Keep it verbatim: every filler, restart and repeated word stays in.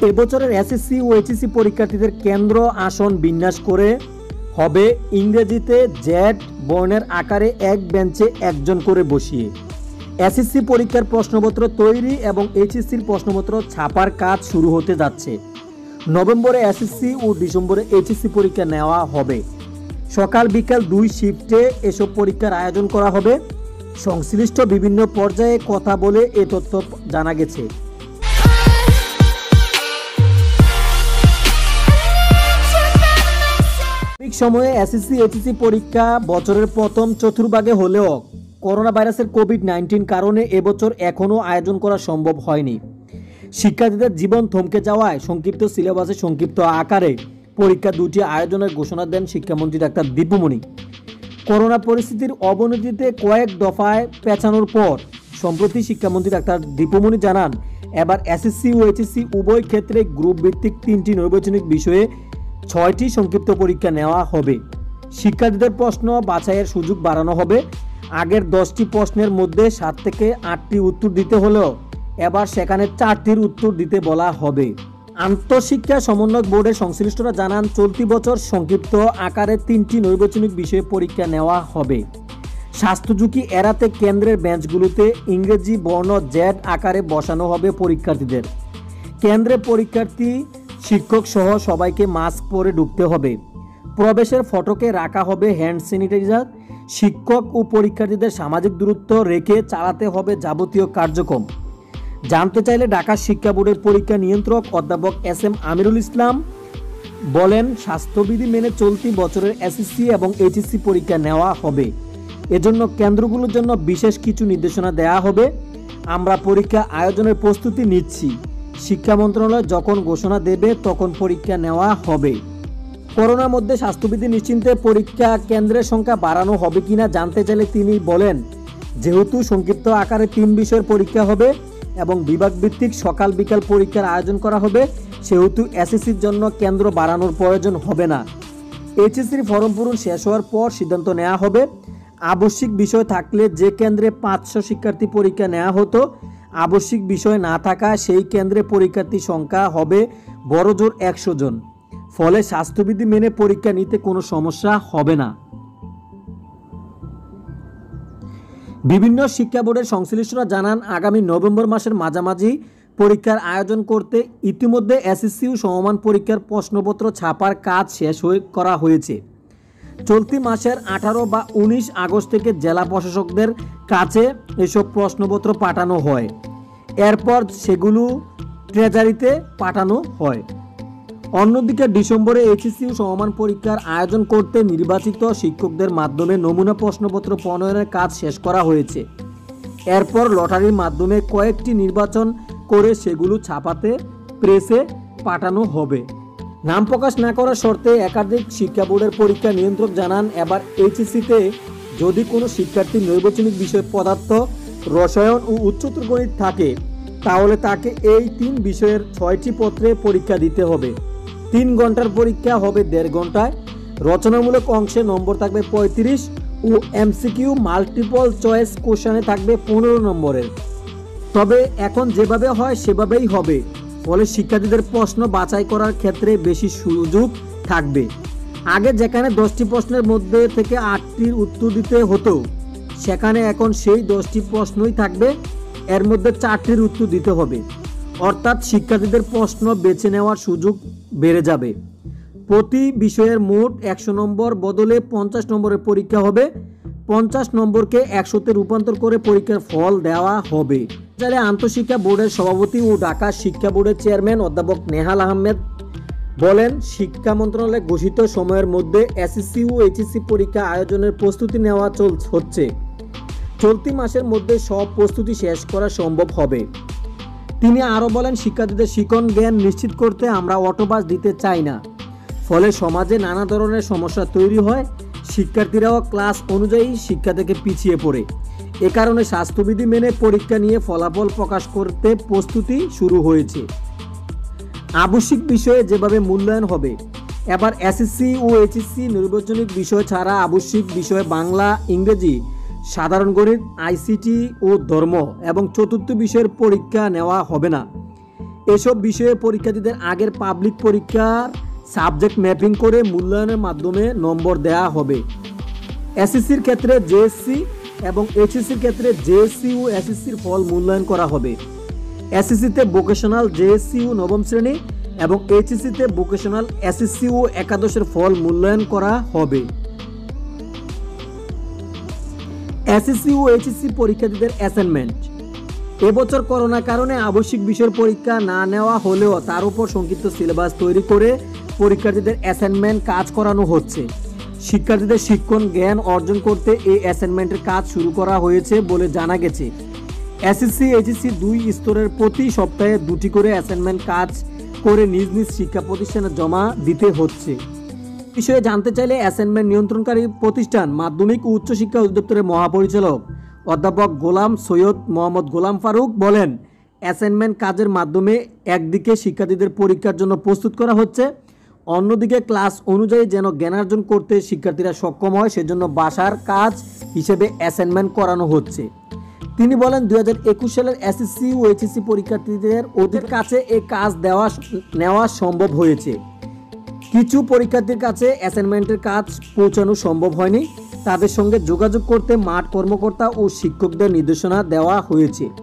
এবছরের এসএসসি ও এইচএসসি পরীক্ষার্থীদের কেন্দ্র আসন বিন্যাস করে হবে ইংরেজিতে জেড বর্ণের আকারে এক বেঞ্চে একজন করে বসিয়ে। এসএসসি পরীক্ষার প্রশ্নপত্র তৈরি এবং এইচএসসির প্রশ্নপত্র ছাপার কাজ শুরু হতে যাচ্ছে। নভেম্বরে এসএসসি ও ডিসেম্বরে এইচএসসি পরীক্ষা নেওয়া হবে। সকাল বিকাল দুই শিফটে এসব পরীক্ষার আয়োজন করা হবে। সংশ্লিষ্ট বিভিন্ন পর্যায়ে কথা বলে এ তথ্য জানা গেছে। ঠিক সময়ে এসএসসি এইচএসসি পরীক্ষা বছরের প্রথম চতুর্ভাগে হলেও করোনা ভাইরাসের কোভিড নাইন্টিন কারণে এবছর এখনও আয়োজন করা সম্ভব হয়নি। শিক্ষার্থীদের জীবন থমকে যাওয়ায় সংক্ষিপ্ত সিলেবাসে সংক্ষিপ্ত আকারে পরীক্ষা দুটি আয়োজনের ঘোষণা দেন শিক্ষামন্ত্রী ডাক্তার দীপুমণি। করোনা পরিস্থিতির অবনতিতে কয়েক দফায় পেছানোর পর সম্প্রতি শিক্ষামন্ত্রী ডাক্তার দীপুমণি জানান, এবার এসএসসি ও এইচএসসি উভয় ক্ষেত্রে গ্রুপ ভিত্তিক তিনটি নৈর্বাচনিক বিষয়ে ছয়টি সংক্ষিপ্ত পরীক্ষা নেওয়া হবে। শিক্ষার্থীদের প্রশ্ন বাছাইয়ের সুযোগ বাড়ানো হবে। আগের দশটি প্রশ্নের মধ্যে সাত থেকে আটটি উত্তর দিতে হলেও এবার সেখানে চারটির উত্তর দিতে বলা হবে। আন্তঃশিক্ষা সমন্বয় বোর্ডের সংশ্লিষ্টরা জানান, চলতি বছর সংক্ষিপ্ত আকারে তিনটি নৈর্বাচনিক বিষয়ে পরীক্ষা নেওয়া হবে। স্বাস্থ্য ঝুঁকি এড়াতে কেন্দ্রের বেঞ্চগুলোতে ইংরেজি বর্ণ জেড আকারে বসানো হবে পরীক্ষার্থীদের। কেন্দ্রে পরীক্ষার্থী শিক্ষক সহ সবাইকে মাস্ক পরে ঢুকতে হবে। প্রবেশের ফটকে রাখা হবে হ্যান্ড স্যানিটাইজার। শিক্ষক ও পরীক্ষার্থীদের সামাজিক দূরত্ব রেখে চালাতে হবে যাবতীয় কার্যক্রম। জানতে চাইলে ঢাকা শিক্ষা বোর্ডের পরীক্ষা নিয়ন্ত্রক অধ্যাপক এস এম আমিরুল ইসলাম বলেন, স্বাস্থ্যবিধি মেনে চলতি বছরের এসএসসি এবং এইচএসসি পরীক্ষা নেওয়া হবে। এজন্য কেন্দ্রগুলোর জন্য বিশেষ কিছু নির্দেশনা দেওয়া হবে। আমরা পরীক্ষা আয়োজনের প্রস্তুতি নিচ্ছি। শিক্ষা মন্ত্রণালয় যখন ঘোষণা দেবে তখন পরীক্ষা নেওয়া হবে। করোনার মধ্যে স্বাস্থ্যবিধি নিশ্চিন্তে পরীক্ষা কেন্দ্রের সংখ্যা বাড়ানো হবে কিনা জানতে চাইলে তিনি বলেন, যেহেতু সংক্ষিপ্ত আকারে তিন বিষয়ের পরীক্ষা হবে এবং বিভাগ ভিত্তিক সকাল বিকাল পরীক্ষার আয়োজন করা হবে, সেহেতু এসএসসির জন্য কেন্দ্র বাড়ানোর প্রয়োজন হবে না। এইচএসসির ফর্ম পূরণ শেষ হওয়ার পর সিদ্ধান্ত নেওয়া হবে। আবশ্যিক বিষয় থাকলে যে কেন্দ্রে পাঁচশো শিক্ষার্থী পরীক্ষা নেওয়া হতো, আবশ্যিক বিষয় না থাকা সেই কেন্দ্রে পরীক্ষার্থীর সংখ্যা হবে বড়জোর একশো জন। ফলে স্বাস্থ্যবিধি মেনে পরীক্ষা নিতে কোনো সমস্যা হবে না। বিভিন্ন শিক্ষা বোর্ডের সংশ্লিষ্টরা জানান, আগামী নভেম্বর মাসের মাঝামাঝি পরীক্ষার আয়োজন করতে ইতিমধ্যে এসএসসি ও সমমান পরীক্ষার প্রশ্নপত্র ছাপার কাজ শেষ হয়ে করা হয়েছে। চলতি মাসের আঠারো বা উনিশ আগস্ট থেকে জেলা প্রশাসকদের কাছে এসব প্রশ্নপত্র পাঠানো হয়। এরপর সেগুলো ট্রেজারিতে পাঠানো হয়। অন্যদিকে ডিসেম্বরে এইচএসসি ও সমমান পরীক্ষার আয়োজন করতে নির্বাচিত শিক্ষকদের মাধ্যমে নমুনা প্রশ্নপত্র প্রণয়নের কাজ শেষ করা হয়েছে। এরপর লটারির মাধ্যমে কয়েকটি নির্বাচন করে সেগুলো ছাপাতে প্রেসে পাঠানো হবে। নাম প্রকাশ না করার শর্তে একাধিক শিক্ষা বোর্ডের পরীক্ষা নিয়ন্ত্রক জানান, এবার এইচএসসিতে যদি কোনো শিক্ষার্থীর নৈর্বাচনিক বিষয় পদার্থ, রসায়ন ও উচ্চতর গণিত থাকে তাহলে তাকে এই তিন বিষয়ের ছয়টি পত্রে পরীক্ষা দিতে হবে। তিন ঘন্টার পরীক্ষা হবে দেড় ঘন্টায়। রচনামূলক অংশে নম্বর থাকবে পঁয়ত্রিশ ও এমসিকিউ মাল্টিপল চয়েস কোশ্চেনে থাকবে পনেরো নম্বরের। তবে এখন যেভাবে হয় সেভাবেই হবে। ফলে শিক্ষার্থীদের প্রশ্ন বাছাই করার ক্ষেত্রে বেশি সুযোগ থাকবে। আগে যেখানে দশটি প্রশ্নের মধ্যে থেকে আটটির উত্তর দিতে হতো, সেখানে এখন সেই দশটি প্রশ্নই থাকবে, এর মধ্যে চারটির উত্তর দিতে হবে। অর্থাৎ শিক্ষার্থীদের প্রশ্ন বেছে নেওয়ার সুযোগ বেড়ে যাবে। প্রতি বিষয়ের মোট একশো নম্বর বদলে পঞ্চাশ নম্বরের পরীক্ষা হবে। পঞ্চাশ নম্বরকে একশোতে রূপান্তর করে পরীক্ষার ফল দেওয়া হবে। যারা আন্তঃশিক্ষা বোর্ডের সভাপতি ও ঢাকা শিক্ষা বোর্ডের চেয়ারম্যান অধ্যাপক নেহাল আহমেদ বলেন, শিক্ষা মন্ত্রণালয় ঘোষিত সময়ের মধ্যে এসএসসি ও এইচএসসি পরীক্ষা আয়োজনের প্রস্তুতি নেওয়া চল হচ্ছে। চলতি মাসের মধ্যে সব প্রস্তুতি শেষ করা সম্ভব হবে। তিনি আরও বলেন, শিক্ষার্থীদের শিক্ষণ জ্ঞান নিশ্চিত করতে আমরা অটোপাস দিতে চাই না। ফলে সমাজে নানা ধরনের সমস্যা তৈরি হয়। শিক্ষার্থীরাও ক্লাস অনুযায়ী শিক্ষা থেকে পিছিয়ে পড়ে। এ কারণে স্বাস্থ্যবিধি মেনে পরীক্ষা নিয়ে ফলাফল প্রকাশ করতে প্রস্তুতি শুরু হয়েছে। আবশ্যিক বিষয়ে যেভাবে মূল্যায়ন হবে, এবার এসএসসি ও এইচএসসি নির্বাচনিক বিষয় ছাড়া আবশ্যিক বিষয় বাংলা, ইংরেজি, সাধারণ গণিত, আইসিটি ও ধর্ম এবং চতুর্থ বিষয়ের পরীক্ষা নেওয়া হবে না। এসব বিষয়ে পরীক্ষার্থীদের আগের পাবলিক পরীক্ষার সাবজেক্ট ম্যাপিং করে মূল্যায়নের মাধ্যমে নম্বর দেওয়া হবে। এসএসসির ক্ষেত্রে জেএসসি এবং এইচএসসির ক্ষেত্রে জেএসসি ও এসএসসির ফল মূল্যায়ন করা হবে। এসএসসিতে ভোকেশনাল জেএসসি ও নবম শ্রেণী এবং এইচএসসিতে ভোকেশনাল এসএসসি ও একাদশের ফল মূল্যায়ন করা হবে। এসএসসি ও এইচএসসি পরীক্ষার্থীদের অ্যাসাইনমেন্ট। এবছর করোনার কারণে আবশ্যিক বিষয়ের পরীক্ষা না নেওয়া হলেও তার উপর সংক্ষিপ্ত সিলেবাস তৈরি করে পরীক্ষার্থীদের অ্যাসাইনমেন্ট কাজ করানো হচ্ছে। শিক্ষার্থীদের শিক্ষণ জ্ঞান অর্জন করতে এই অ্যাসাইনমেন্টের কাজ শুরু করা হয়েছে বলে জানা গেছে। এসএসসি এইচএসসি দুই স্তরের প্রতি সপ্তাহে দুটি করে অ্যাসাইনমেন্ট কাজ করে নিজ নিজ শিক্ষা প্রতিষ্ঠানে জমা দিতে হচ্ছে। বিষয়ে জানতে চাইলে অ্যাসাইনমেন্ট নিয়ন্ত্রণকারী প্রতিষ্ঠান মাধ্যমিক ও উচ্চশিক্ষা অধিদপ্তরের মহাপরিচালক অধ্যাপক গোলাম সৈয়দ মোহাম্মদ গোলাম ফারুক বলেন, অ্যাসাইনমেন্ট কাজের মাধ্যমে একদিকে শিক্ষার্থীদের পরীক্ষার জন্য প্রস্তুত করা হচ্ছে, অন্যদিকে ক্লাস অনুযায়ী যেন জ্ঞানার্জন করতে শিক্ষার্থীরা সক্ষম হয় সেজন্য বাসার কাজ হিসেবে অ্যাসাইনমেন্ট করানো হচ্ছে। তিনি বলেন, দুই হাজার একুশ সালের এসএসসি ও এইচএসসি পরীক্ষার্থীদের ওদের কাছে এই কাজ দেওয়া নেওয়া সম্ভব হয়েছে। কিছু পরীক্ষার্থীর কাছে অ্যাসাইনমেন্টের কাজ পৌঁছানো সম্ভব হয়নি, তাদের সঙ্গে যোগাযোগ করতে মাঠ কর্মকর্তা ও শিক্ষকদের নির্দেশনা দেওয়া হয়েছে।